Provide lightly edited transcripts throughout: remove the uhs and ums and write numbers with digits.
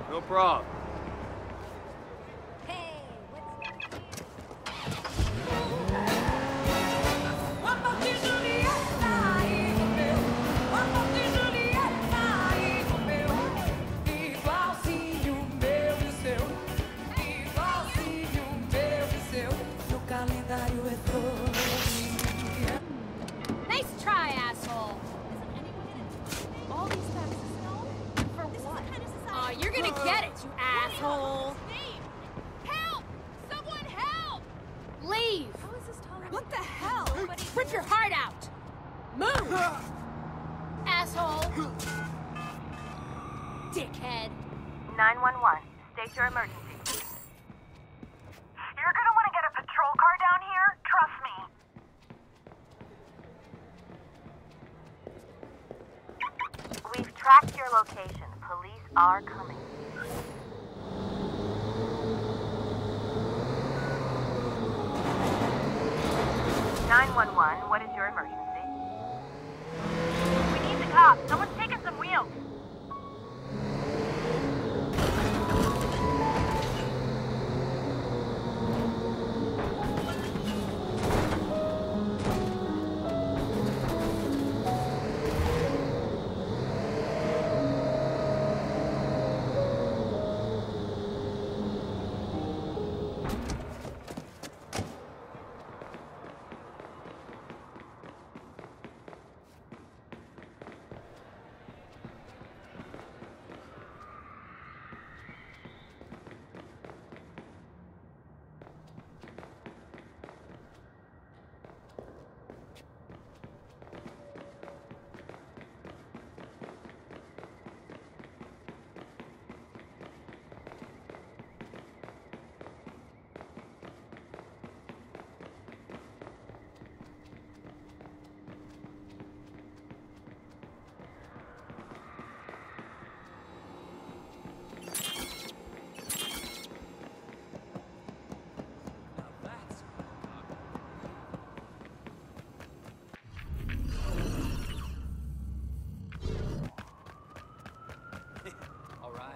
No problem. Nice try, asshole. All these taxes, no? For what? Aw, you're gonna get it, you asshole. Help! Someone help! Leave. How is this tolerable? What the hell? Rip your heart out. Move! Asshole. Dickhead. 911. State your emergency. You're gonna want to get a patrol car down here. Trust me. We've tracked your location. Police are coming. What is your emergency? We need the cops. Someone's taking some wheels. All right.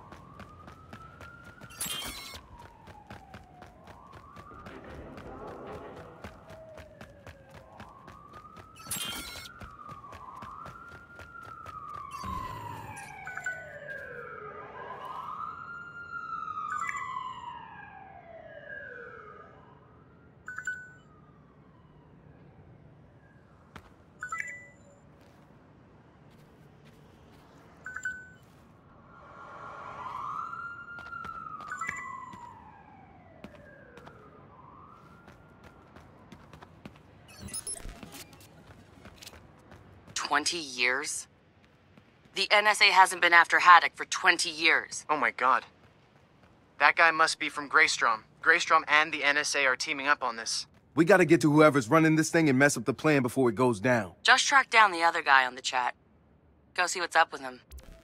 $20 years? The NSA hasn't been after Haddock for 20 years. Oh my god. That guy must be from Greystrom. Greystrom and the NSA are teaming up on this. We gotta get to whoever's running this thing and mess up the plan before it goes down. Just track down the other guy on the chat. Go see what's up with him.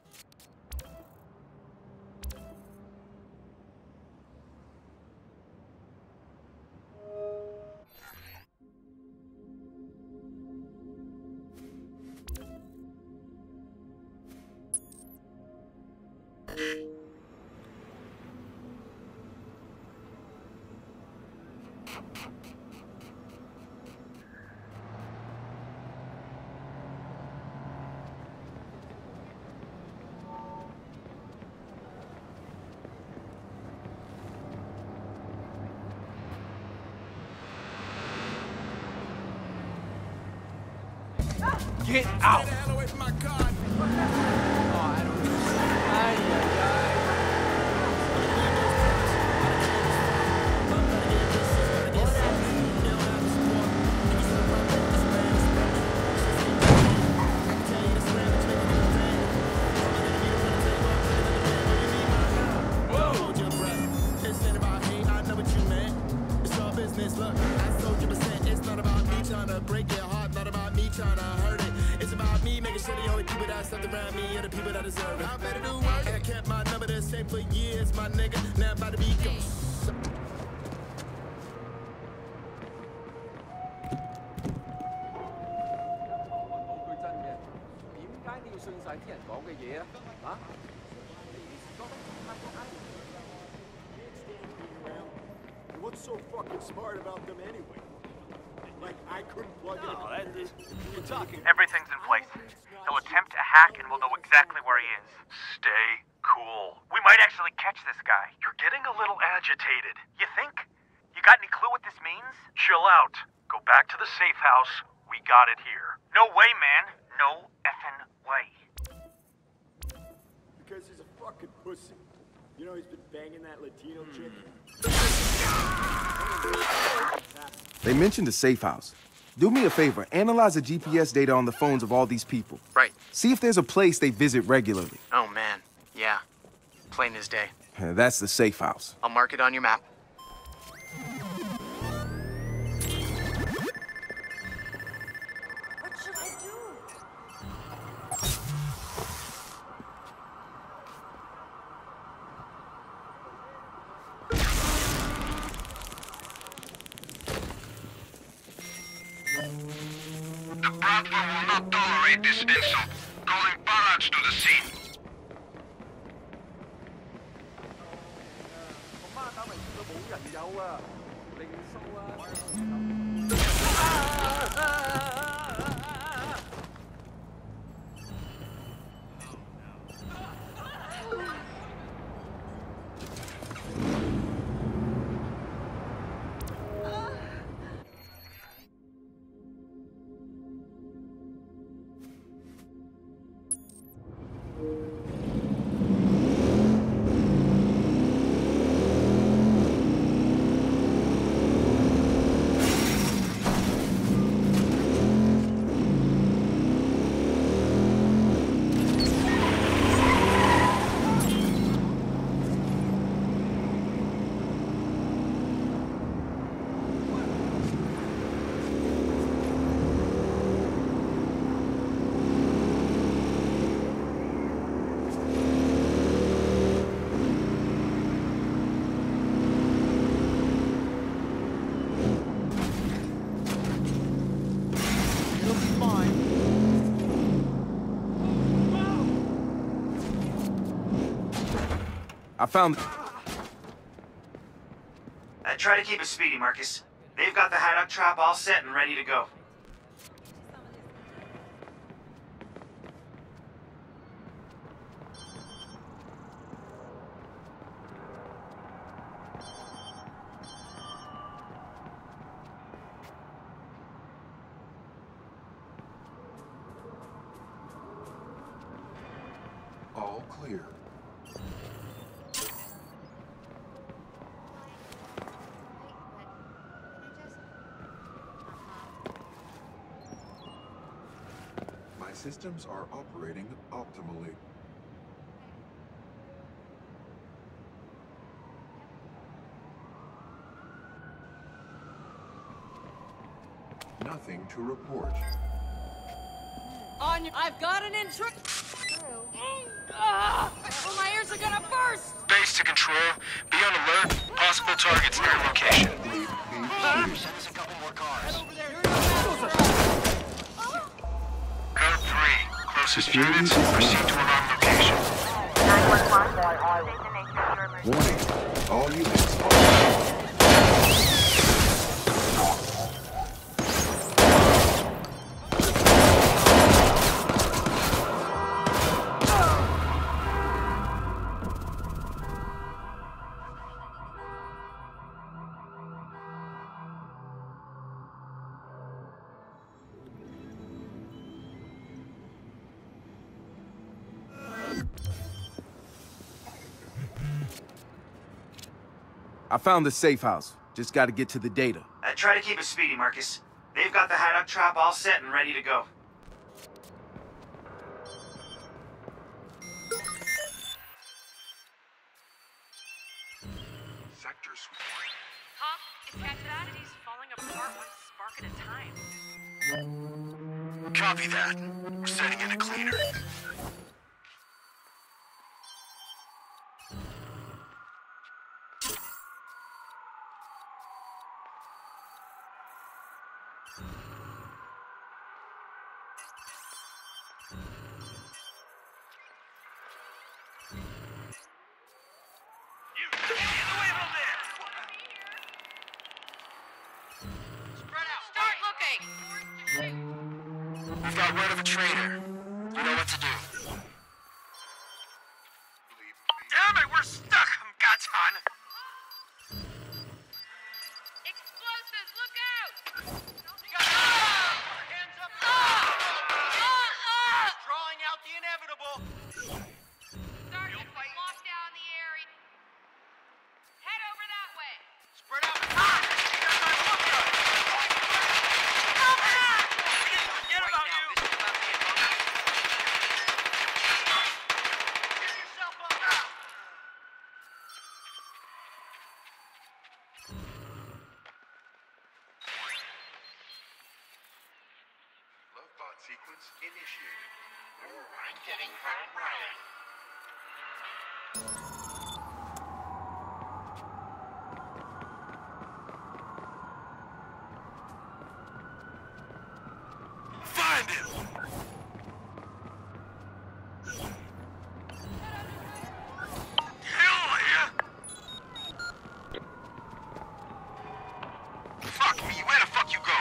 Get out! What's so fucking smart about them anyway? Like, I couldn't plug in. You're talking. Everything's in place. They'll attempt a hack and we'll know exactly where he is. Stay cool. We might actually catch this guy. You're getting a little agitated. You think? You got any clue what this means? Chill out. Go back to the safe house. We got it here. No way, man. No effing way. Because he's a fucking pussy. You know he's been banging that Latino chick? They mentioned a safe house. Do me a favor, analyze the GPS data on the phones of all these people. Right. See if there's a place they visit regularly. Oh, man. Yeah. Plain as day. That's the safe house. I'll mark it on your map. What should I do? The Bravo will not tolerate this insult. Calling barrage to the scene. I found... Try to keep it speedy, Marcus. They've got the hideout trap all set and ready to go. All clear. My systems are operating optimally. Nothing to report. I've got an intro. Oh, my ears are gonna burst! Base to control. Be on alert. Possible targets near location. Send us a couple more cars. Code 3. Closest units. Proceed to alarm location. 911. State the nature of your emergency. Warning. All units. I found the safe house. Just gotta get to the data. Try to keep it speedy, Marcus. They've got the hideout trap all set and ready to go. Sector switch. Huh? Is Cacciadity's falling apart one spark at a time? Copy that. We're setting in a cleaner. got word of a traitor. You know what to do. Damn it, we're stuck, Gatan! Explosives, look out! Hands up! Drawing out the inevitable! Sergeant, lock down the area. Head over that way. Spread out! Forget about you! Get yourself up! Lovebot sequence initiated. I'm getting hot right. Find him! Hell yeah! Fuck me, where the fuck you go?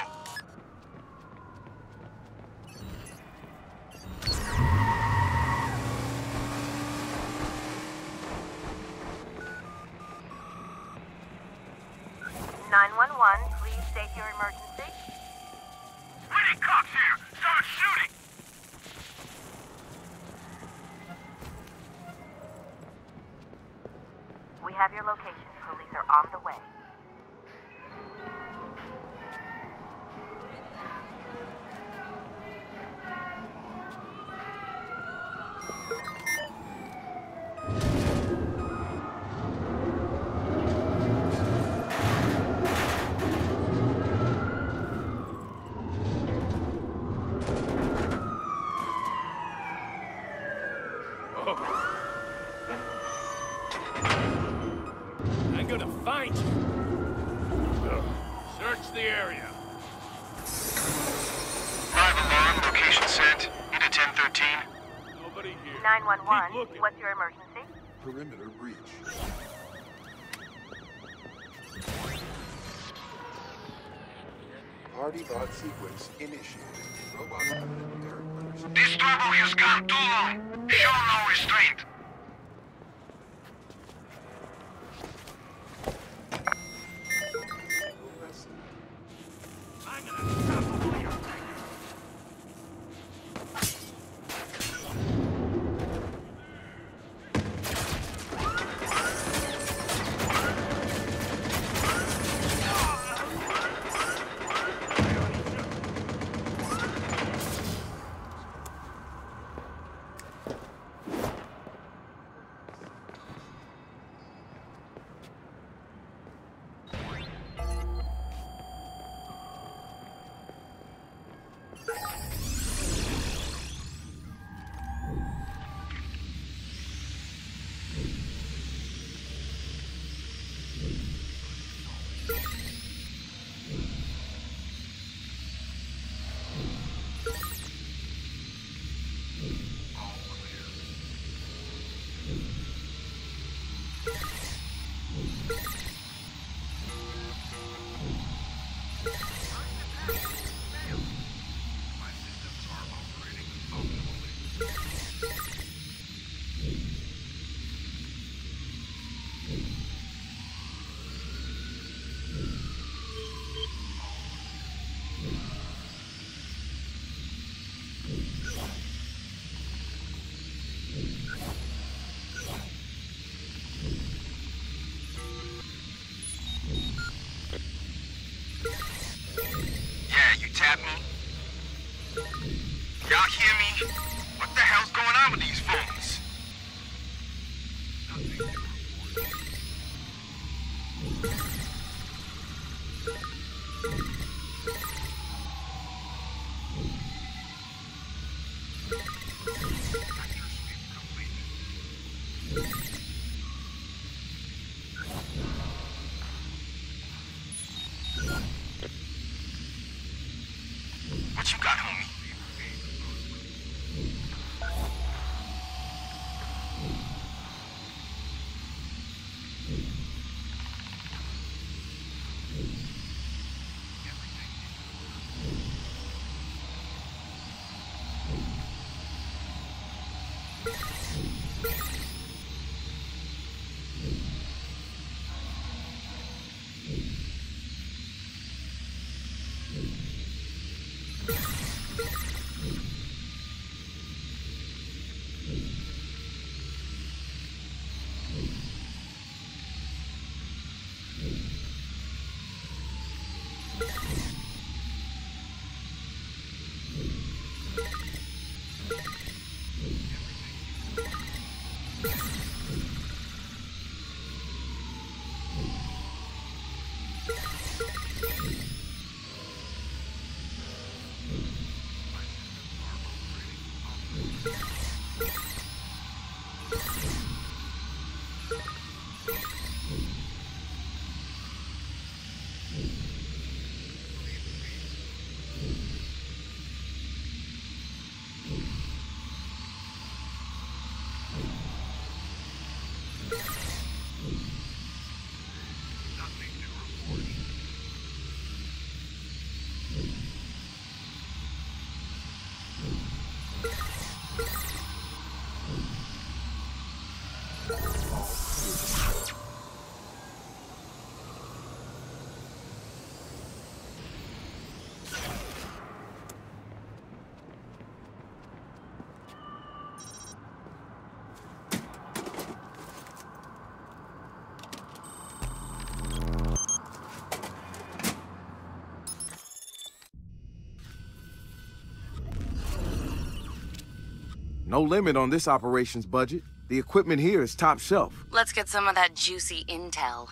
911, please state your emergency. Winnie Cox here! Start shooting! We have your location. Police are on the way. I'm gonna find you. Search the area. 5 alarm, location sent. Need a 1013. Nobody here. 911, Keep looking. what's your emergency? Perimeter breach. Party bot sequence initiated. Robots under understood. This trouble has gone too long. Show no restraint. I'm gonna topple your thing. Tap me. Y'all hear me? What the hell's going on with these phones? What you got, homie? No limit on this operations budget. The equipment here is top shelf. Let's get some of that juicy intel.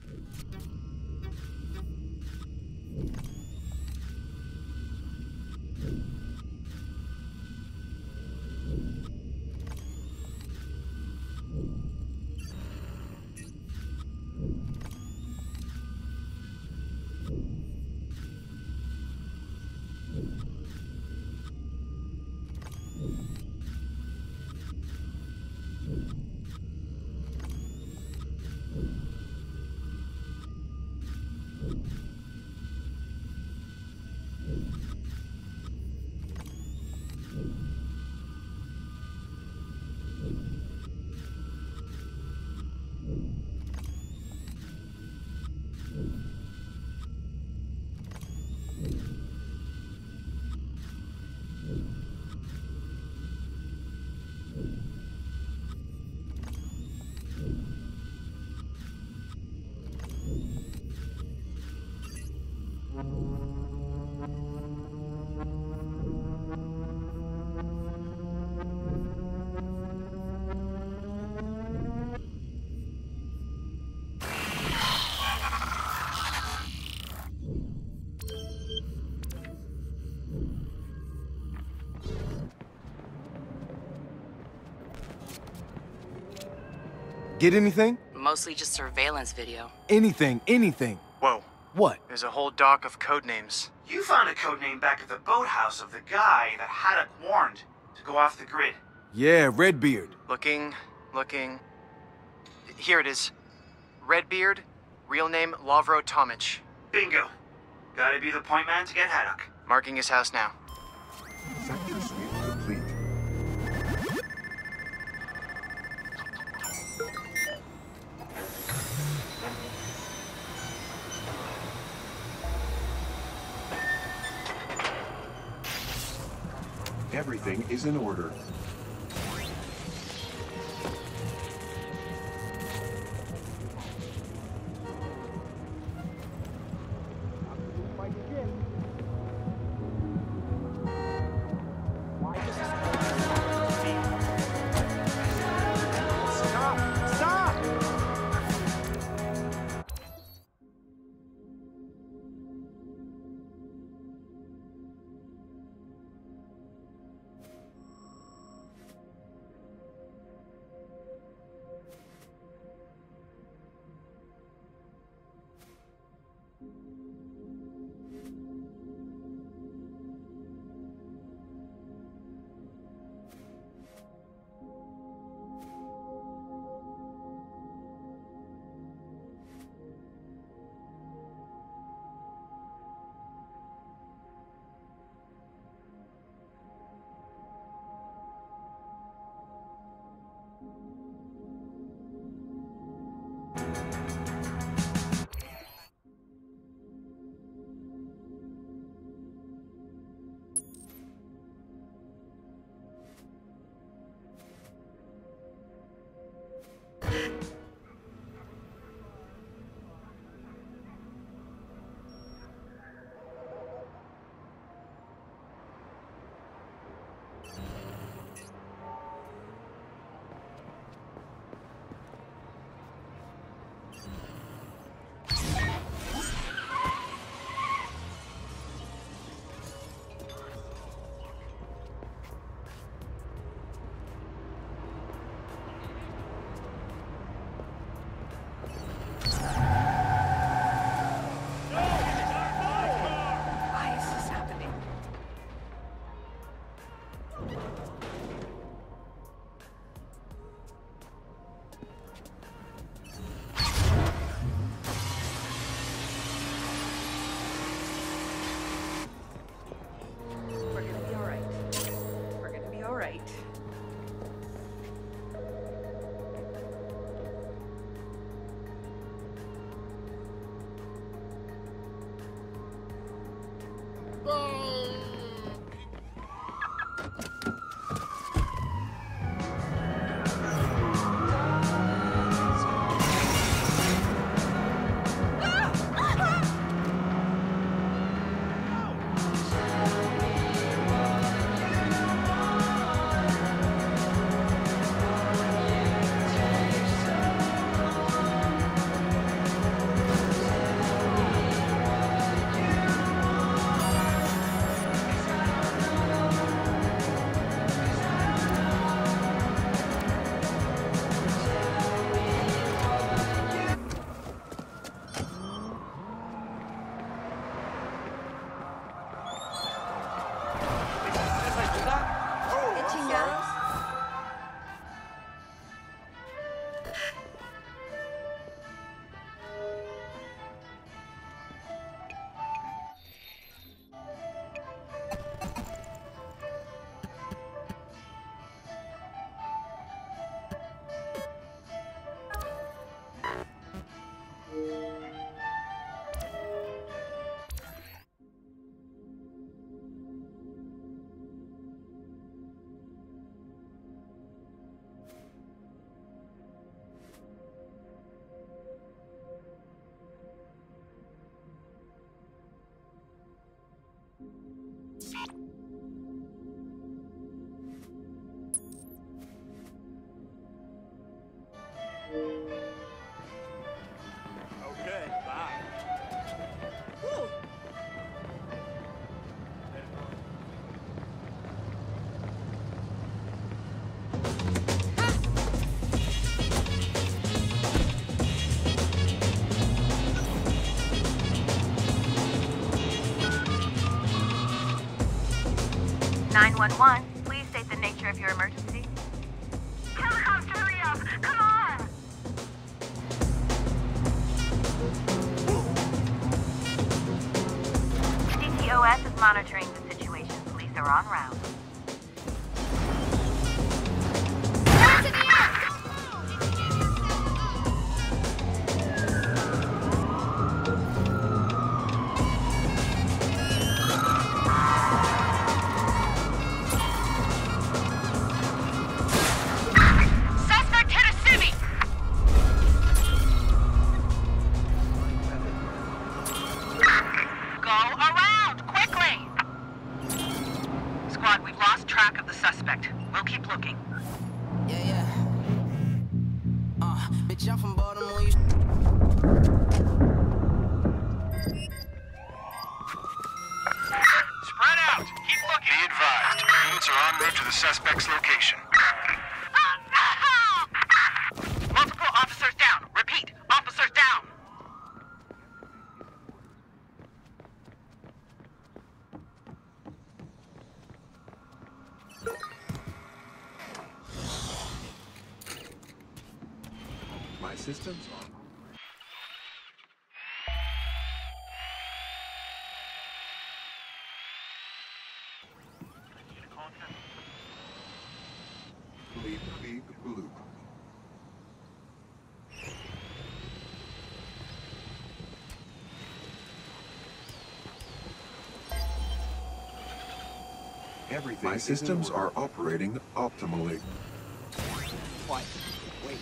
Get anything? Mostly just surveillance video. Anything, anything. Whoa. What? There's a whole dock of code names. You found a code name back at the boathouse of the guy that Haddock warned to go off the grid. Yeah, Redbeard. Looking. Here it is. Redbeard, real name Lavro Tomic. Bingo. Gotta be the point man to get Haddock. Marking his house now. Sector sweep complete. Everything is in order. 911, please state the nature of your emergency. Helicopter, hurry up! Come on! DTOS is monitoring the situation. Police are en route. Systems on. Bleep, bloop. Everything. My systems are operating optimally. What? Wait.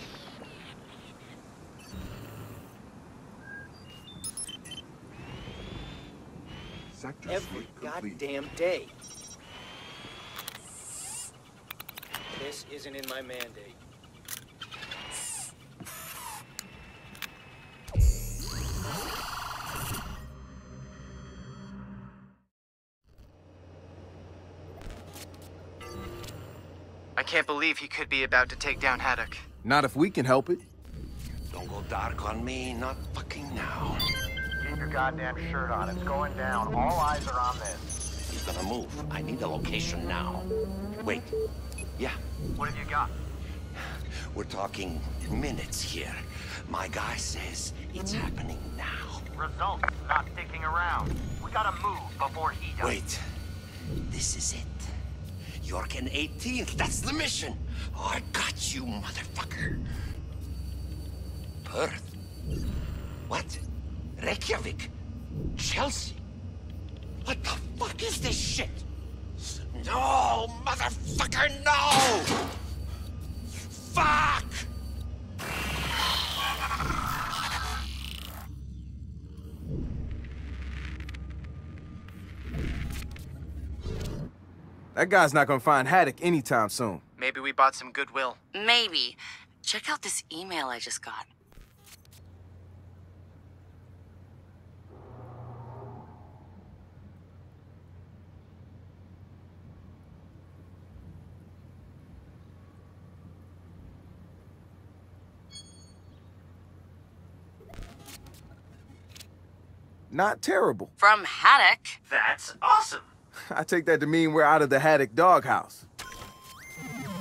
Every goddamn day. This isn't in my mandate. I can't believe he could be about to take down Haddock. Not if we can help it. Don't go dark on me, not fucking now. Keep your goddamn shirt on. It's going down. All eyes are on this. he's gonna move. I need a location now. Wait. Yeah. What have you got? We're talking minutes here. My guy says it's happening now. Results, not sticking around. We gotta move before he does. Wait. This is it. Yorken 18th, that's the mission. Oh, I got you, motherfucker. Perth. What? Reykjavik? Chelsea? What the fuck is this shit? No, motherfucker, no! Fuck! That guy's not gonna find Haddock anytime soon. Maybe we bought some goodwill. Maybe. Check out this email I just got. Not terrible. From Haddock. That's awesome. I take that to mean we're out of the Haddock doghouse.